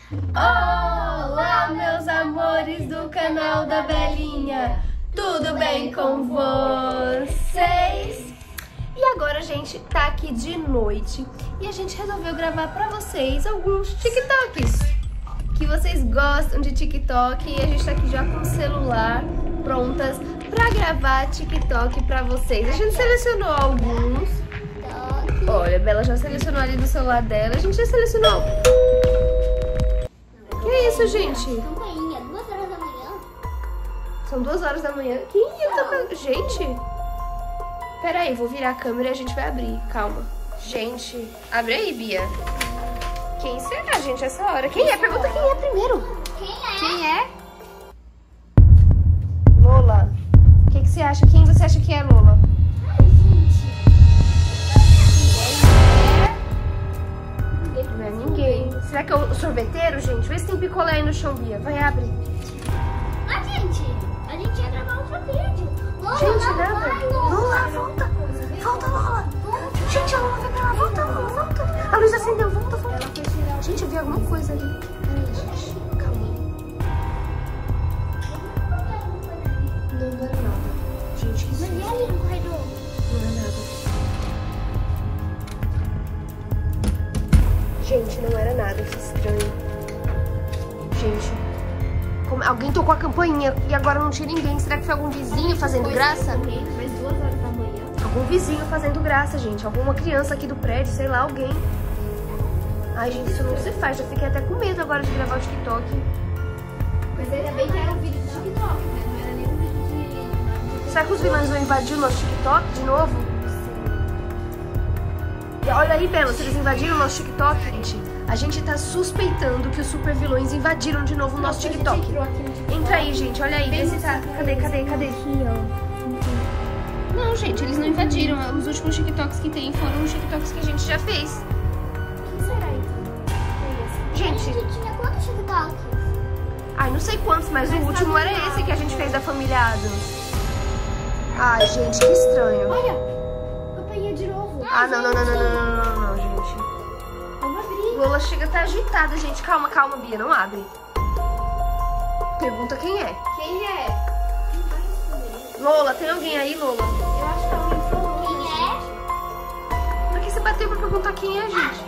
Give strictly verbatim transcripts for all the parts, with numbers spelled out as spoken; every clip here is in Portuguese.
Olá, meus amores do canal da Belinha, tudo bem com vocês? E agora a gente tá aqui de noite e a gente resolveu gravar pra vocês alguns TikToks que vocês gostam de TikTok e a gente tá aqui já com o celular prontas pra gravar TikTok pra vocês. A gente selecionou alguns. Olha, a Bela já selecionou ali do celular dela, a gente já selecionou. Que é isso, gente? Campainha, duas horas da manhã. São duas horas da manhã. Quem ia tocar? Gente, pera aí, vou virar a câmera e a gente vai abrir. Calma. Gente, abre aí, Bia. Quem será, gente, essa hora? Quem é? Pergunta quem é primeiro. Quem é? Quem é? Lola. O que, que você acha? Quem você acha que é, Lola? Ai, gente. Não é ninguém. Será que é o sorveteiro, gente? Vê se tem picolé aí no chão, Bia. Vai, abre. Ah, gente, a gente ia gravar outro vídeo. Lola, Gente, não, nada. vai, Lola. Lola, volta. Volta, Lola. Gente, a Lola vai pra lá. Volta, Lola, volta. A luz acendeu. Volta, volta. Gente, eu vi alguma coisa ali. Peraí, gente. Calma. Não, não era nada. Gente, que Mas e susto. ali no corredor? Não é nada. Gente, não era nada. Que estranho. Gente, como... alguém tocou a campainha e agora não tinha ninguém. Será que foi algum vizinho fazendo graça? Mas duas horas da manhã. Algum vizinho fazendo graça, gente. Alguma criança aqui do prédio, sei lá, alguém. Ai, gente, isso não se faz. Já fiquei até com medo agora de gravar o TikTok. Mas ainda bem que era um vídeo do TikTok, né? Não era nem um vídeo de... Será que os vilões vão invadir o nosso TikTok de novo? E olha aí, Bela, se eles invadiram o nosso TikTok, gente, a gente tá suspeitando que os super vilões invadiram de novo o nosso TikTok. Entra aí, gente, olha aí, vê se tá... Cadê, cadê, cadê? Não, gente, eles não invadiram. Os últimos TikToks que tem foram os TikToks que a gente já fez. Quem será então? Gente, A gente tinha quantos TikToks? ai, não sei quantos, mas o último era esse que a gente fez da família Addams. Ai, gente, que estranho. Olha, campainha de novo. Ah, não, não, não, não, não, não, não, não, gente. Vamos abrir. Lola chega a estar agitada, gente. Calma, calma, Bia, não abre. Pergunta quem é. Quem é? Quem vai responder? Lola, tem alguém aí, Lola? Eu acho que alguém falou. Quem é? Por que você bateu pra perguntar quem é, gente?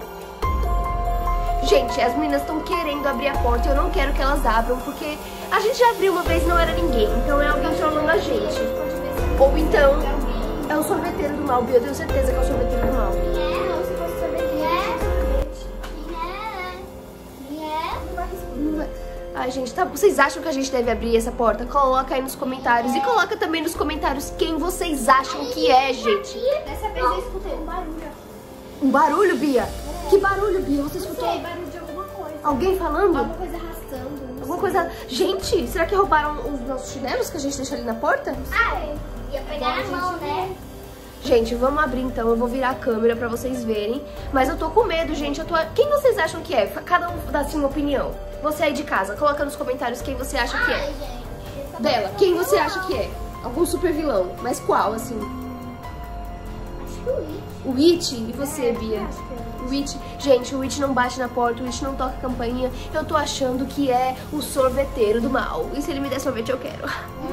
Gente, as meninas estão querendo abrir a porta e eu não quero que elas abram, porque a gente já abriu uma vez e não era ninguém. Então é alguém trolando a gente. Ou então é o sorveteiro do mal, Bia. Eu tenho certeza que é o sorveteiro do mal. Quem é? Não, se fosse sorvete. Quem é? Quem é? Quem é? Não vai responder. Ai, gente, tá, vocês acham que a gente deve abrir essa porta? Coloca aí nos comentários. E coloca também nos comentários quem vocês acham que é, gente. Dessa vez eu escutei um barulho. Um barulho, Bia? Que barulho, Bia? Você Não escutou? sei, barulho de alguma coisa. Alguém falando? Alguma coisa arrastando. não Alguma sei. coisa... Gente, será que roubaram os nossos chinelos que a gente deixou ali na porta? Ah, ia pegar na mão, né? Gente, vamos abrir então. Eu vou virar a câmera pra vocês verem. Mas eu tô com medo, gente. Eu tô... Quem vocês acham que é? Cada um dá assim uma opinião. Você aí de casa, coloca nos comentários quem você acha que Ai, é. gente. essa Bela, pessoa quem não você é. acha que é? Algum super vilão. Mas qual, assim? Acho que o It. O It? E você, É, Bia? acho que é. O It, gente, o It não bate na porta, o It não toca campainha. Eu tô achando que é o sorveteiro do mal. E se ele me der sorvete, eu quero. É,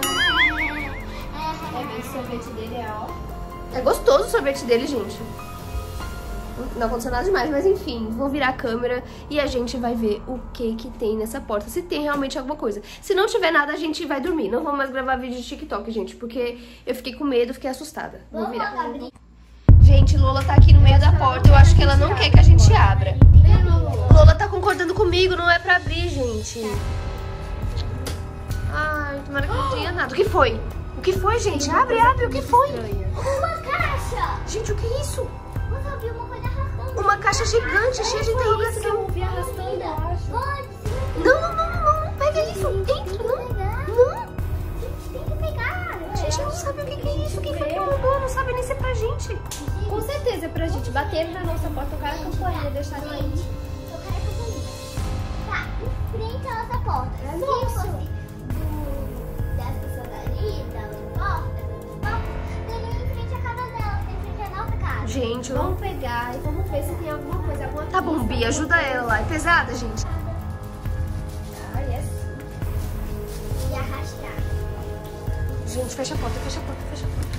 bem, o sorvete dele é ó. É gostoso o sorvete dele, gente. Não aconteceu nada demais, mas enfim, vou virar a câmera e a gente vai ver o que que tem nessa porta. Se tem realmente alguma coisa. Se não tiver nada, a gente vai dormir. Não vou mais gravar vídeo de TikTok, gente, porque eu fiquei com medo, fiquei assustada. Vou Vamos virar. abrir. Gente, Lola tá aqui no meio da porta. Eu acho que ela não quer que a gente abra. Lola tá concordando comigo, não é pra abrir, gente. Ai, tomara que não tenha nada. O que foi? O que foi, gente? Abre, abre, o que foi? Uma caixa! Gente, o que é isso? Você ouviu uma coisa arrastando? Uma caixa gigante, cheia de interrogação. ouvi arrastando, eu acho. Pode, Não, não, não, não, não, pega isso. Entra, não. pegar. Não. Gente, tem que pegar. A gente não sabe o que que é isso. Quem foi que mandou? Não sabe nem se é pra gente. Com certeza, pra gente bater na nossa porta, tocar a campainha, deixar a gente. Tocar a campainha. Tá, em frente à nossa porta. Se fosse do, das pessoas ali, da outra porta, da outra porta, teria em frente à casa dela, em frente à nossa casa. Gente, eu não... Vamos pegar e vamos ver se tem alguma coisa, alguma Tá bom, Bia, ajuda ela lá. É pesada, gente? e arrastar. Gente, fecha a porta, fecha a porta, fecha a porta.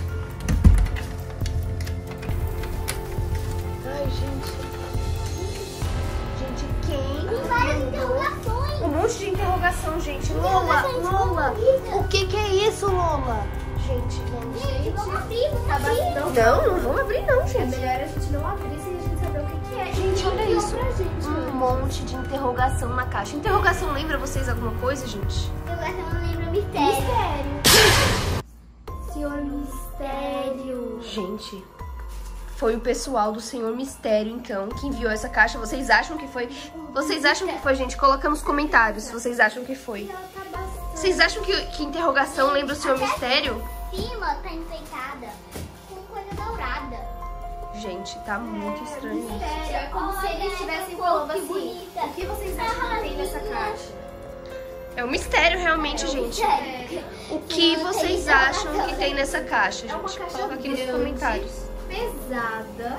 Ai, gente. Gente, quem? Tem várias interrogações. Um monte de interrogação, gente. Lola, Lola. O que que é isso, Lola? Gente, vamos, Gente, vamos abrir, vamos Tá abrir. bastante. Não, não vamos abrir não, É gente. melhor a gente não abrir sem a gente saber o que, que é. Gente, olha Enviou isso. Pra gente, Um monte de interrogação na caixa. Interrogação lembra vocês alguma coisa, gente? Interrogação não lembra mistério. Mistério. Senhor Mistério. Gente, foi o pessoal do Senhor Mistério, então, que enviou essa caixa. Vocês acham que foi? Vocês acham que foi, gente? Coloca nos comentários se vocês acham que foi. Ela tá bastante. Vocês acham que, que interrogação lembra o Senhor Mistério? Em cima tá enfeitada com coisa dourada. Gente, tá muito estranho isso. Mistério. É como se eles estivessem falando assim. O que vocês acham que tem nessa caixa? É um mistério realmente, gente. O que vocês acham que tem nessa caixa, É uma gente? caixa Coloca aqui nos grande, comentários. pesada.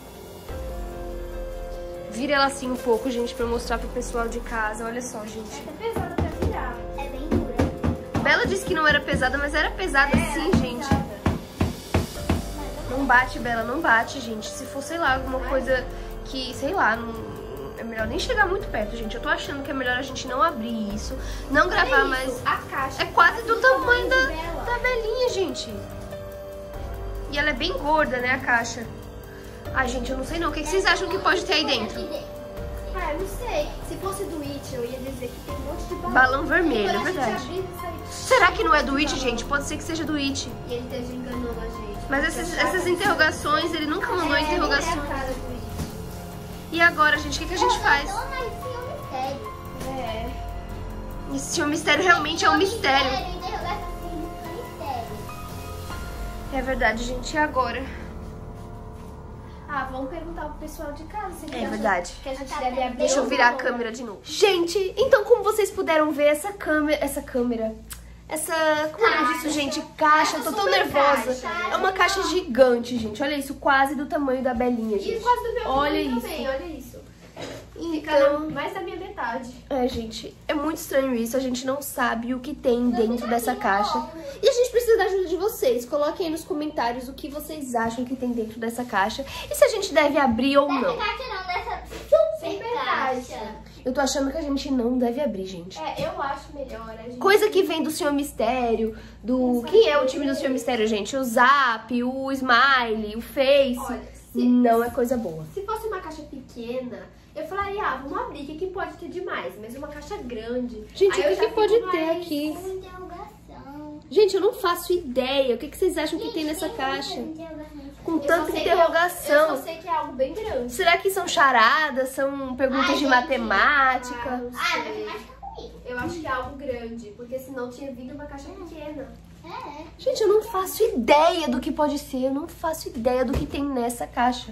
Vira ela assim um pouco, gente, pra eu mostrar pro pessoal de casa. Olha só, gente. É pesada pra virar. É bem dura. Bela disse que não era pesada, mas era pesada sim, gente. Não bate, Bela, não bate, gente. Se for, sei lá, alguma coisa que, sei lá, não... é melhor nem chegar muito perto, gente. Eu tô achando que é melhor a gente não abrir isso, não gravar Olha mais. isso, a caixa É quase do tamanho da, dela. da Belinha, gente. E ela é bem gorda, né, a caixa. Ai, gente, eu não sei não. O que, que vocês acham que pode ter aí dentro? Ah, eu não sei. Se fosse do It, eu ia dizer que tem um monte de balão. Balão vermelho, é Quando a gente verdade. abrir, vai sair. Será que não é do It, gente? Pode ser que seja do It. E ele esteja enganando a gente. Mas essas, essas interrogações, ele nunca mandou É, interrogações. nem é a cara do It. E agora, gente, o que, que a gente faz? Não, mas sim, é um mistério. É. Esse Senhor Mistério realmente é um mistério. Interrogação significa mistério. É verdade, gente. E agora? Ah, vamos perguntar pro pessoal de casa se eles É acham verdade. que a gente deve abrir. Deixa eu ou virar a não. câmera de novo. Gente, então como vocês puderam ver, essa câmera... Essa câmera... Essa... Como é disso, gente? Caixa. Eu tô tão Super nervosa. caixa. É uma caixa gigante, gente. Olha isso. Quase do tamanho da Belinha, E gente. quase do meu Olha tamanho isso. também, olha isso. Fica Então... mais da minha metade. É, gente, é muito estranho isso. A gente não sabe o que tem dentro dessa caixa. E a gente precisa da ajuda de vocês. Coloquem aí nos comentários o que vocês acham que tem dentro dessa caixa. E se a gente deve abrir ou não. Dessa caixa não, dessa super Super caixa. caixa. Eu tô achando que a gente não deve abrir, gente. É, eu acho melhor a gente... Coisa que vem do Senhor Mistério, do... Quem é o time do Senhor Mistério, gente? O Zap, o Smile, o Face. Olha, se- Não é coisa boa. Se fosse uma caixa pequena, eu falaria, ah, vamos abrir, o que, que pode ter demais? Mas uma caixa grande... Gente, aí eu o que, já que fico pode mais- ter aqui? Uma interrogação. Gente, eu não faço ideia. O que, que vocês acham que tem nessa caixa? Com Eu só tanta sei que é- Eu interrogação. só sei que é algo bem grande. Será que são charadas? São perguntas Ai, de gente. matemática? Ah, não Ah, sei. matemática comigo. Eu acho que é algo grande, porque senão tinha vindo uma caixa pequena. É. Gente, eu não faço ideia do que pode ser. Eu não faço ideia do que tem nessa caixa.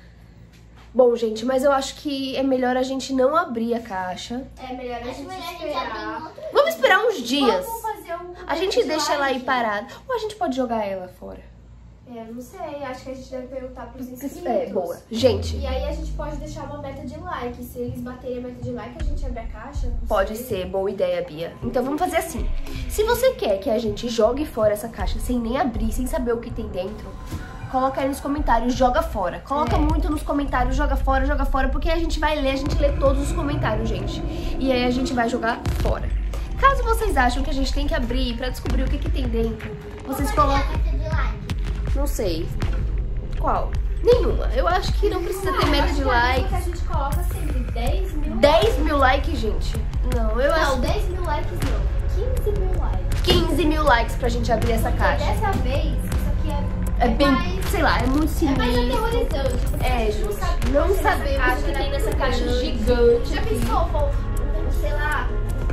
Bom, gente, mas eu acho que é melhor a gente não abrir a caixa. É melhor a Acho gente melhor a gente abrir esperar. em outro. Vamos esperar uns dias. Vamos fazer um A gente deixa ela aí like. parada. Ou a gente pode jogar ela fora. É, não sei, acho que a gente deve perguntar pros inscritos. É, boa. Gente, E aí a gente pode deixar uma meta de like. Se eles baterem a meta de like, a gente abre a caixa. Não pode sei. ser. Boa ideia, Bia. Então vamos fazer assim. Se você quer que a gente jogue fora essa caixa sem nem abrir, sem saber o que tem dentro, coloca aí nos comentários, joga fora. Coloca É. muito nos comentários, joga fora, joga fora, porque a gente vai ler, a gente lê todos os comentários, gente. E aí a gente vai jogar fora. Caso vocês acham que a gente tem que abrir pra descobrir o que, que tem dentro, vocês Qual colocam... é a meta de like? Não sei. Qual? Nenhuma. Eu acho que não precisa ter meta de Acho que a meta que likes. a gente coloca sempre dez mil dez mil likes, gente. Não, eu Não, acho dez mil likes não. quinze mil likes. quinze mil likes pra gente abrir essa Porque caixa. dessa vez, isso aqui é, É bem, mais, sei lá, é muito é mais sinistro. aterrorizante. Porque É, a gente não gente, sabe o que não pode ter nessa sabemos caixa, o que ela é tem nessa muito caixa grande. gigante Já aqui. pensou, um, sei lá,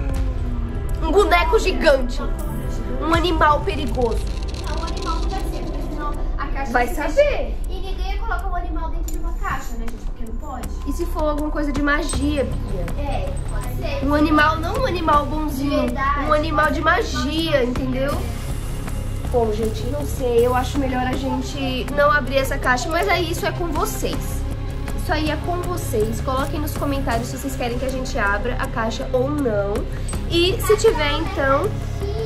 Um boneco gigante. Um animal perigoso. um animal não vai ser, porque senão a caixa Vai se saber. fecha. E ninguém ia colocar um animal dentro de uma caixa, né, gente? Porque não pode. E se for alguma coisa de magia, Bia? É, pode ser. Um animal, não um animal bonzinho. Verdade, Um animal de pode ser. magia, entendeu? Bom, gente, não sei. Eu acho melhor a gente não abrir essa caixa, mas aí isso é com vocês. Isso aí é com vocês. Coloquem nos comentários se vocês querem que a gente abra a caixa ou não. E se tiver, então,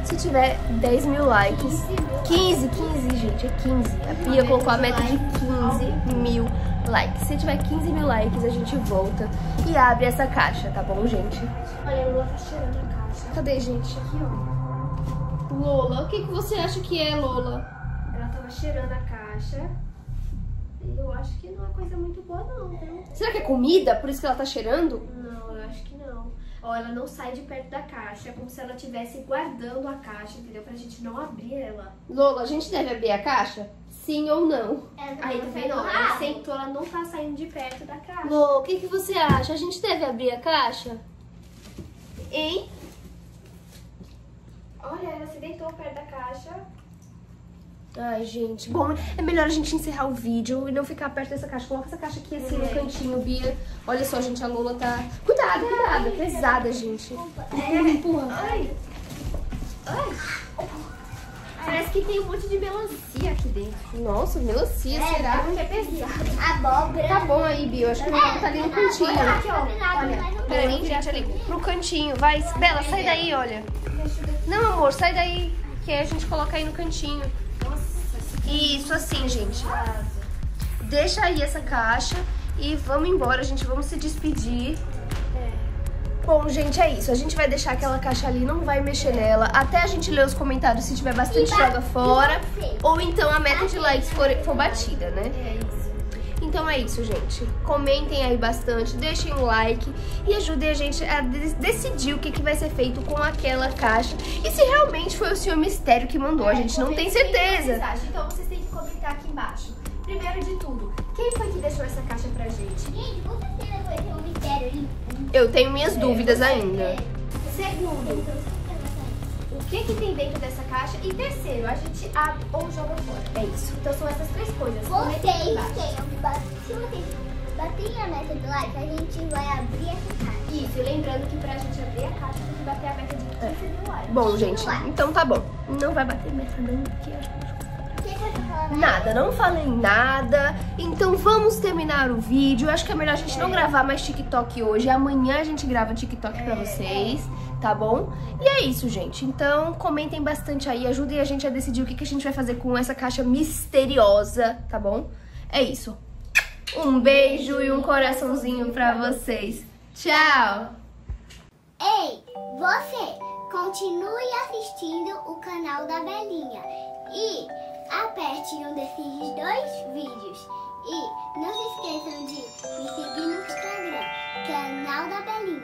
se tiver dez mil likes. quinze, quinze, gente, é quinze. A Bia colocou a meta de quinze mil likes. Se tiver quinze mil likes, a gente volta e abre essa caixa, tá bom, gente? Olha, a Lola tá cheirando a caixa. Cadê, gente? Aqui, ó. Lola, o que, que você acha que é, Lola? Ela tava cheirando a caixa. E eu acho que não é coisa muito boa, não, viu? Será que é comida? Por isso que ela tá cheirando? Não, eu acho que não. Ó, ela não sai de perto da caixa. É como se ela estivesse guardando a caixa, entendeu? Pra gente não abrir ela. Lola, a gente deve abrir a caixa? Sim ou não? Aí, tá vendo? Ó, ela sentou, ela não tá saindo de perto da caixa. Lola, o que, que você acha? A gente deve abrir a caixa? Hein? Olha, ela se deitou perto da caixa. Ai, gente. Bom, é melhor a gente encerrar o vídeo e não ficar perto dessa caixa. Coloca essa caixa aqui assim no cantinho, Bia. Olha só, gente, a Lola tá... Cuidado, cuidado. Pesada, gente. Empurra, empurra. Ai. Ai. Parece que tem um monte de melancia aqui dentro. Nossa, melancia, será? Que é pesado. Abóbora. Tá bom aí, Bia. Eu acho que ela tá ali no cantinho. Aqui, ó. Olha. Peraí, gente, ali. Pro cantinho. Vai, Bela, sai daí, olha. Não, amor, sai daí. Que aí a gente coloca aí no cantinho. Isso, assim, gente. Deixa aí essa caixa e vamos embora, gente. Vamos se despedir. Bom, gente, é isso. A gente vai deixar aquela caixa ali, não vai mexer nela. Até a gente ler os comentários, se tiver bastante, joga fora. Ou então a meta de likes for, for batida, né? É isso. Então é isso, gente. Comentem aí bastante, deixem um like e ajudem a gente a de- decidir o que, que vai ser feito com aquela caixa. E se realmente foi o senhor Mistério que mandou, a gente não tem certeza. Então vocês têm que comentar aqui embaixo. Primeiro de tudo, quem foi que deixou essa caixa pra gente? Gente, com certeza vai ter um mistério ali. Eu tenho minhas dúvidas ainda. Segundo, o que que tem dentro dessa caixa? E terceiro, a gente abre ou joga fora. É isso. Então são essas três coisas. Comentem aqui Vocês embaixo. tenham, ba- se vocês baterem a meta do like, a gente vai abrir essa caixa. Isso, e lembrando que pra gente abrir a caixa tem que bater a meta de quinze mil likes. Bom, gente, então tá bom. Não vai bater meta não, porque acho que O que que eu tô falando? nada, não falei nada. Então vamos terminar o vídeo. Acho que é melhor a gente não gravar mais TikTok hoje. Amanhã a gente grava TikTok pra vocês, tá bom? E é isso, gente. Então comentem bastante aí, ajudem a gente a decidir o que, que a gente vai fazer com essa caixa misteriosa, tá bom? É isso. Um beijo e um coraçãozinho pra vocês. Tchau! Ei, você, continue assistindo o canal da Belinha e aperte um desses dois vídeos. E não se esqueçam de me seguir no Instagram, canal da Belinha.